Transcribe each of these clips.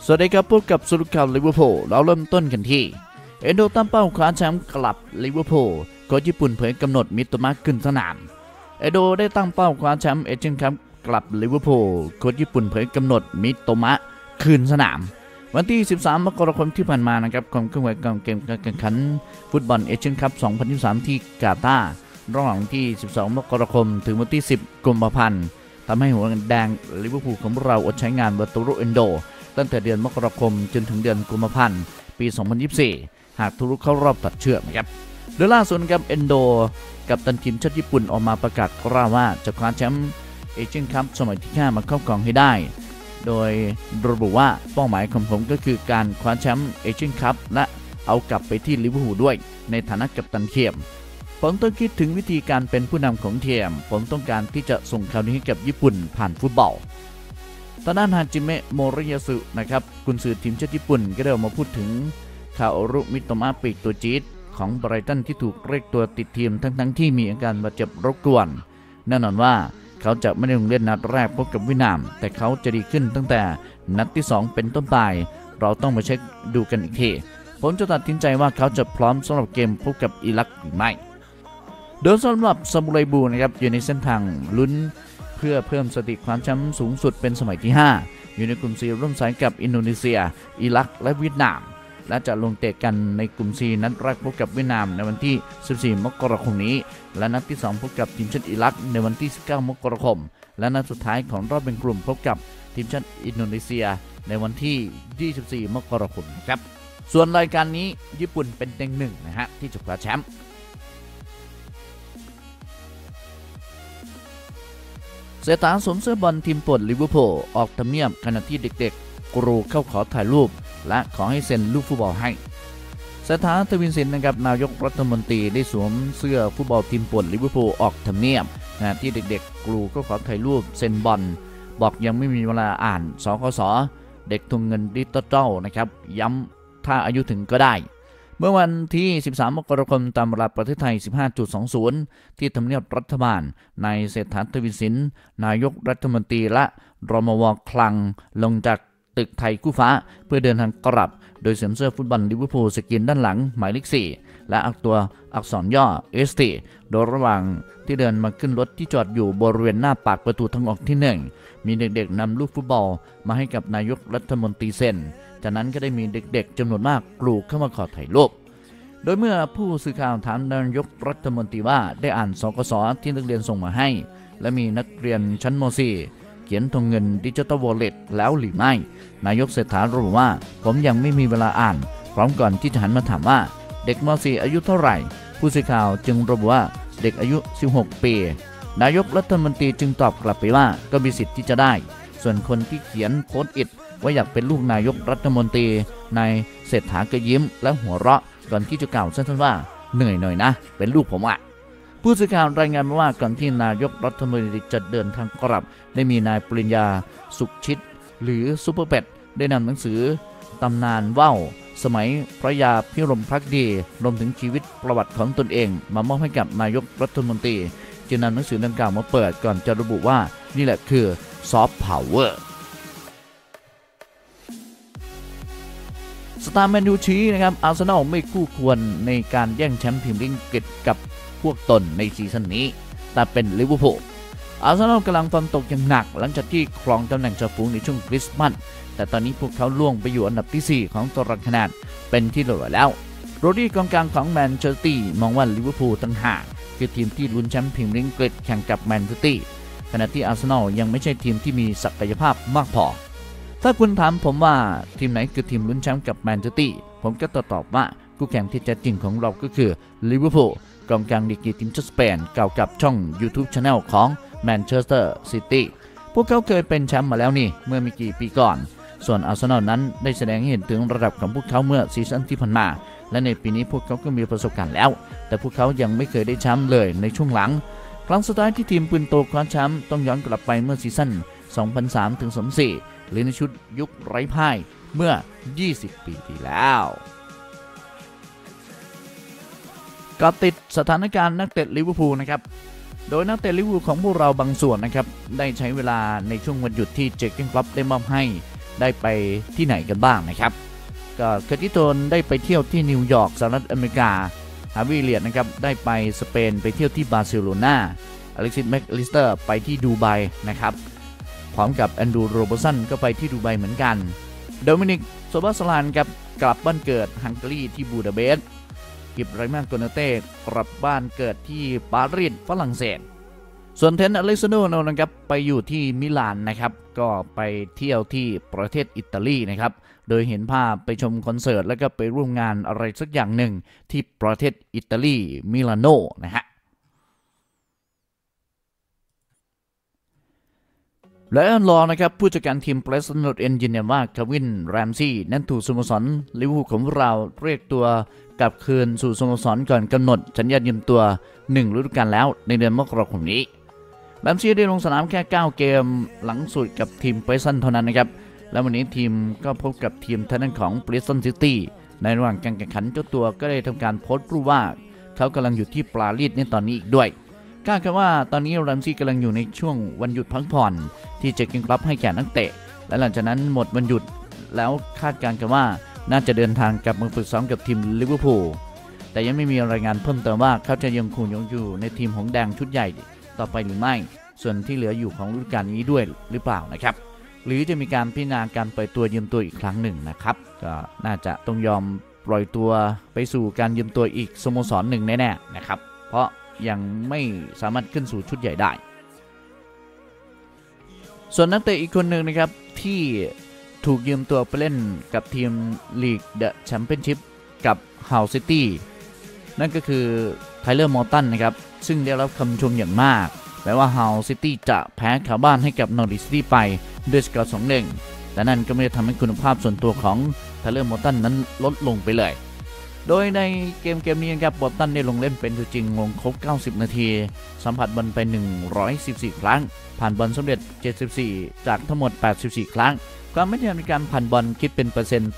สวัสดีครับพบกับสรุปข่าวลิเวอร์พูลเราเริ่มต้นกันที่เอนโดตั้งเป้าคว้าแชมป์กลับลิเวอร์พูลโค้ชญี่ปุ่นเผยกำหนดมิโตมะขึ้นสนามเอนโดได้ตั้งเป้าคว้าแชมป์เอเชียนคัพกลับลิเวอร์พูลโค้ชญี่ปุ่นเผยกำหนดมิโตมะคืนสนามวันที่13มกราคมที่ผ่านมานะครับความเคลื่อนไหวของเกมการแข่งขันฟุตบอลเอเชียนคัพ2023ที่กาตาร์ระหว่างวันที่12มกราคมถึงวันที่10กุมภาพันธ์ทำให้หัวแดงลิเวอร์พูลของเราอดใช้งานวาโตโรเอนโดตั้งแต่เดือนมกราคมจนถึงเดือนกุมภาพันธ์ปี2024หากทุรุเข้ารอบตัดเชือกนะครับโดยล่าสุดครับเอนโดกับตันทีมชาติญี่ปุ่นออกมาประกาศกล่าวว่าจะคว้าแชมป์เอเชียนคัพสมัยที่5มาครอบครองให้ได้โดยระบุว่าเป้าหมายของผมก็คือการคว้าแชมป์เอเชียนคัพและเอากลับไปที่ลิเวอร์พูลด้วยในฐานะกัปตันทีมผมต้องคิดถึงวิธีการเป็นผู้นำของทีมผมต้องการที่จะส่งข่าวนี้ให้กับญี่ปุ่นผ่านฟุตบอลตอนนั้นฮาจิเมะโมริยาสึนะครับกุนซือทีมชาติญี่ปุ่นก็ได้ออกมาพูดถึงคาโอรุมิโตมะปีกตัวจี๊ดของไบรตันที่ถูกเรียกตัวติดทีมทั้งที่มีอาการบาดเจ็บรบกวนแน่นอนว่าเขาจะไม่ได้ลงเล่นนัดแรกพบกับเวียดนามแต่เขาจะดีขึ้นตั้งแต่นัดที่2เป็นต้นไปเราต้องมาเช็คดูกันอีกทีผมจะตัดสินใจว่าเขาจะพร้อมสำหรับเกมพบกับอิรักหรือไม่โดยสำหรับซามูไรบูนะครับอยู่ในเส้นทางลุ้นเพื่อเพิ่มสถิติความแชมป์สูงสุดเป็นสมัยที่5อยู่ในกลุ่ม C ร่วมสายกับอินโดนีเซียอิรักและเวียดนามและจะลงเตะกันในกลุ่ม C นัดแรกพบกับเวียดนามในวันที่14มกราคมนี้และนัดที่2พบกับทีมชาติอิรักในวันที่19มกราคมและนัดสุดท้ายของรอบเป็นกลุ่มพบกับทีมชาติอินโดนีเซียในวันที่24มกราคมครับส่วนรายการนี้ญี่ปุ่นเป็นเต็งหนึ่งนะฮะที่จะคว้าแชมป์เสถาสวมเสื้อบอลทีมโปรดลิเวอร์พูลออกทำเนียบขณะที่เด็กๆกรูเข้าขอถ่ายรูปและขอให้เซ็นลูกฟุตบอลให้เสถาทวินสินนะครับนายกรัฐมนตรีได้สวมเสื้อฟุตบอลทีมโปรดลิเวอร์พูลออกทำเนียบขณะที่เด็กๆกรูเข้าขอถ่ายรูปเซ็นบอลบอกยังไม่มีเวลาอ่านสคส.เด็กทวงเงินดิจิทัลนะครับย้ำถ้าอายุถึงก็ได้เมื่อวันที่13มกราคมตามเวลาประเทศไทย 15.20 ที่ทำเนียบรัฐบาลนายเศรษฐาทวีสินนายกรัฐมนตรีและรมว.คลังลงจากตึกไทยคู่ฟ้าเพื่อเดินทางกลับโดยสวมเสื้อฟุตบอลลิเวอร์พูลสกรีนด้านหลังหมายเลข4และอักษรย่อ ST โดยระหว่างที่เดินมาขึ้นรถที่จอดอยู่บริเวณหน้าปากประตูทางออกที่1มีเด็กๆนำลูกฟุตบอลมาให้กับนายกรัฐมนตรีเซ็นจากนั้นก็ได้มีเด็กๆจำนวนมากกรูเข้ามาขอถ่ายรูปโดยเมื่อผู้สื่อข่าวถามนายกรัฐมนตรีว่าได้อ่านสคส.ที่นักเรียนส่งมาให้และมีนักเรียนชั้นม .4 เขียนทงเงินดิจิทัลวอลเล็ตแล้วหรือไม่นายกเศรษฐาระบุว่าผมยังไม่มีเวลาอ่านพร้อมก่อนที่จะหันมาถามว่าเด็กม .4 อายุเท่าไหร่ผู้สื่อข่าวจึงระบุว่าเด็กอายุ16ปีนายกรัฐมนตรีจึงตอบกลับไปว่าก็มีสิทธิ์ที่จะได้ส่วนคนที่เขียนโพสต์อิทว่าอยากเป็นลูกนายกรัฐมนตรีนายเศรษฐาก็ยิ้มและหัวเราะก่อนที่จะกล่าวสั้นๆว่าเหนื่อยหน่อยนะเป็นลูกผมอ่ะผู้สื่อข่าวรายงานว่าก่อนที่นายกรัฐมนตรีจะเดินทางกลับได้มีนายปริญญาสุขชิตหรือซุปเปอร์เป็ดได้นำหนังสือตำนานว่าวสมัยพระยาพิรมภักดีรวมถึงชีวิตประวัติของตนเองมามอบให้กับนายกรัฐมนตรีจึงนำหนังสือดังกล่าวมาเปิดก่อนจะระบุว่านี่แหละคือซอฟต์พาวเวอร์สตาร์แมนยูชี้นะครับอาร์เซนอลไม่คู่ควรในการแย่งแชมป์พรีเมียร์ลีกอังกฤษกับพวกตนในซีซั่นนี้แต่เป็นลิเวอร์พูลอาร์เซนอลกำลังฟอร์มตกอย่างหนักหลังจากที่ครองตำแหน่งจ่าฝูงในช่วงคริสต์มาสแต่ตอนนี้พวกเขาล่วงไปอยู่อันดับที่4ของตารางคะแนนเป็นที่เรียบร้อยแล้วโรดี้กองกลางของแมนเชสเตอร์ซิตี้มองว่าลิเวอร์พูลต่างหากคือทีมที่ลุ้นแชมป์พรีเมียร์ลีกอังกฤษแข่งกับแมนเชสเตอร์ซิตี้ขณะที่อาร์เซนอลยังไม่ใช่ทีมที่มีศักยภาพมากพอถ้าคุณถามผมว่าทีมไหนคือทีมลุ้นแชมป์กับแมนเชสเตอร์ซิตี้ผมก็ตอบว่าคู่แข่งที่แท้จริงของเราก็คือลิเวอร์พูลกองกลางดีกรีทีมชาติสเปนเก่ากับช่อง YouTube Channel ของแมนเชสเตอร์ซิตี้พวกเขาเคยเป็นแชมป์มาแล้วนี่เมื่อไม่กี่ปีก่อนส่วนอาร์เซนอลนั้นได้แสดงให้เห็นถึงระดับของพวกเขาเมื่อซีซั่นที่ผ่านมาและในปีนี้พวกเขาก็มีประสบการณ์แล้วแต่พวกเขายังไม่เคยได้แชมป์เลยในช่วงหลังครั้งสุดท้ายที่ทีมปืนโตคว้าแชมป์ต้องย้อนกลับไปเมื่อซีซั่น 2003-2004 หรือในชุดยุคไร้พ่ายเมื่อ 20 ปีที่แล้วก็ติดสถานการณ์นักเตะลิเวอร์พูลนะครับโดยนักเตะลิเวอร์พูลของพวกเราบางส่วนนะครับได้ใช้เวลาในช่วงวันหยุดที่เจอร์เก้นคล็อปได้มอบให้ได้ไปที่ไหนกันบ้างนะครับก็เคอร์ติสโจนส์ได้ไปเที่ยวที่นิวยอร์กสหรัฐอเมริกาฮาร์วีเลียดนะครับได้ไปสเปนไปเที่ยวที่บาร์เซโลนาอเล็กซิสแม็กอลิสเตอร์ไปที่ดูไบนะครับพร้อมกับแอนดรูว์โรเบอร์สันก็ไปที่ดูไบเหมือนกันโดมินิกโซบาสลานครับกลับบ้านเกิดฮังการีที่บูดาเปสต์กิบไรมานโกนาเต้กลับบ้านเกิดที่ปารีสฝรั่งเศสส่วนเทนอเล็กซานโดโนนะครับไปอยู่ที่มิลานนะครับก็ไปเที่ยวที่ประเทศอิตาลีนะครับโดยเห็นภาพไปชมคอนเสิร์ตแล้วก็ไปร่วมงานอะไรสักอย่างหนึ่งที่ประเทศอิตาลีมิลานโนนะฮะและรอนะครับผู้จัดการทีมเพรสตันนอตเอนยืนยันว่าคาวินแรมซี่นั้นถูกสโมสรลิเวอร์พูลของเราเรียกตัวกลับคืนสู่สโมสรก่อนกำหนดสัญญายืมตัว1ฤดูกาลแล้วในเดือนมกราคมนี้แรมซี่ได้ลงสนามแค่9เกมหลังสุดกับทีมเพรสตันเท่านั้นนะครับแล้ววันนี้ทีมก็พบกับทีมทางด้านของเพรสตันซิตี้ในระหว่างการแข่งขันเจ้าตัวก็ได้ทำการโพสต์รูปว่าเขากำลังอยู่ที่ปารีสในตอนนี้อีกด้วยกล้ากันว่าตอนนี้แรมซี่กำลังอยู่ในช่วงวันหยุดพักผ่อนที่จะเก็งรับให้แก่นักเตะและหลังจากนั้นหมดวันหยุดแล้วคาดการณ์กันว่าน่าจะเดินทางกลับมาฝึกซ้อมกับทีมลิเวอร์พูลแต่ยังไม่มีรายงานเพิ่มเติมว่าเขาจะยังคงอยู่ในทีมหงแดงชุดใหญ่ต่อไปหรือไม่ส่วนที่เหลืออยู่ของฤดูกาลนี้ด้วยหรือเปล่านะครับหรือจะมีการพิจารณาการปล่อยตัวยืมตัวอีกครั้งหนึ่งนะครับก็น่าจะต้องยอมปล่อยตัวไปสู่การยืมตัวอีกสโมสรหนึ่งแน่ๆนะครับเพราะยังไม่สามารถขึ้นสู่ชุดใหญ่ได้ส่วนนักเตะอีกคนหนึ่งนะครับที่ถูกยืมตัวไปเล่นกับทีมลีกเดอะแชมเปี้ยนชิพกับฮาวซิตี้นั่นก็คือไทเลอร์มอร์ตันนะครับซึ่งได้รับคำชมอย่างมากแม้ว่าฮาวซิตี้จะแพ้คาบ้านให้กับนอริสซิตี้ไปด้วยสกอร์ 2-1 แต่นั่นก็ไม่ได้ทำให้คุณภาพส่วนตัวของไทเลอร์มอร์ตันนั้นลดลงไปเลยโดยในเกมนี้นะครับมอร์ตันได้ลงเล่นเป็นตัวจริงลงครบ90นาทีสัมผัสบอลไป114ครั้งผ่านบอลสำเร็จ74จากทั้งหมด84ครั้งความแม่นยำในการผ่านบอลคิดเป็นเปอร์เซ็นต์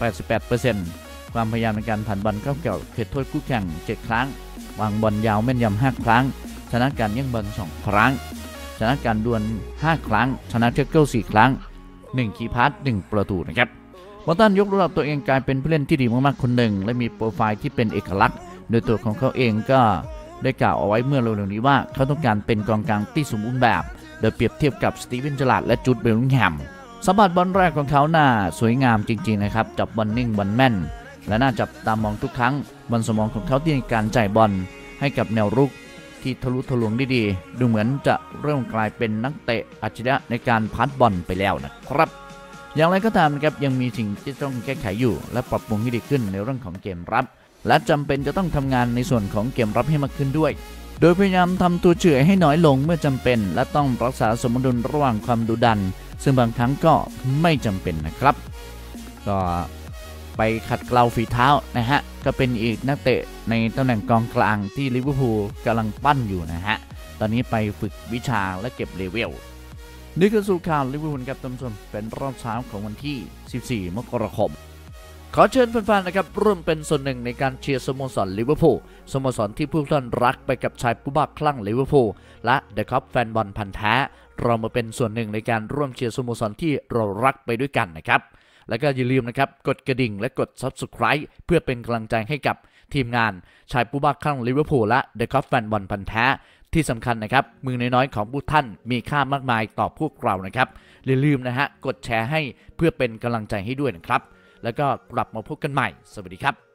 88% ความพยายามในการผ่านบอลเข้าเกี่ยวเขตโทษคู่แข่ง7ครั้งวางบอลยาวแม่นยำ5ครั้งชนะการแย่งบอล2ครั้งชนะการดวล5ครั้งชนะเทคเกิล4ครั้ง1คีย์พาส1ประตูนะครับมอร์ตันยกระดับตัวเองกลายเป็นผู้เล่นที่ดีมากๆคนหนึ่งและมีโปรไฟล์ที่เป็นเอกลักษณ์โดยตัวของเขาเองก็ได้กล่าวเอาไว้เมื่อเร็วๆนี้ว่าเขาต้องการเป็นกองกลางที่สมบูรณ์แบบโดยเปรียบเทียบกับสตีเวนเจอราร์ดและจูดเบลลิงแฮมสัมผัสบอลแรกของเขาน่าสวยงามจริงๆนะครับจับบอลนิ่งบอลแม่นและน่าจับตามองทุกครั้งบนสมองของเขาที่ในการจ่ายบอลให้กับแนวรุกที่ทะลุทะลวงได้ดีดูเหมือนจะเริ่มกลายเป็นนักเตะอัจฉริยะในการพาสบอลไปแล้วนะครับอย่างไรก็ตามนะครับยังมีสิ่งที่ต้องแก้ไขอยู่และปรับปรุงให้ดีขึ้นในเรื่องของเกมรับและจำเป็นจะต้องทำงานในส่วนของเกมรับให้มากขึ้นด้วยโดยพยายามทำตัวเฉื่อยให้น้อยลงเมื่อจำเป็นและต้องรักษาสมดุลระหว่างความดุดันซึ่งบางครั้งก็ไม่จำเป็นนะครับก็ไปขัดเกลาฝีเท้านะฮะก็เป็นอีกนักเตะในตำแหน่งกองกลางที่ลิเวอร์พูลกำลังปั้นอยู่นะฮะตอนนี้ไปฝึกวิชาและเก็บเลเวลนี่คือสู่ข่าวลิเวอร์พูลกับท่านผู้ชมเป็นรอบเช้าของวันที่14มกราคมขอเชิญแฟนๆนะครับร่วมเป็นส่วนหนึ่งในการเชียร์สโมสรลิเวอร์พูลสโมสรที่ผู้ท่านรักไปกับชายผู้บ้าคลั่งลิเวอร์พูลและเดอะคัพแฟนบอลพันธุ์แท้เรามาเป็นส่วนหนึ่งในการร่วมเชียร์สโมสรที่เรารักไปด้วยกันนะครับแล้วก็อย่าลืมนะครับกดกระดิ่งและกด Subscribe เพื่อเป็นกำลังใจให้กับทีมงานชายผู้บ้าคลั่งลิเวอร์พูลและเดอะคัพแฟนบอลพันธุ์แท้ที่สำคัญนะครับมือน้อยๆของผู้ท่านมีค่ามากมายต่อพวกเรานะครับอย่าลืมนะฮะกดแชร์ให้เพื่อเป็นกำลังใจให้ด้วยนะครับแล้วก็กลับมาพบกันใหม่สวัสดีครับ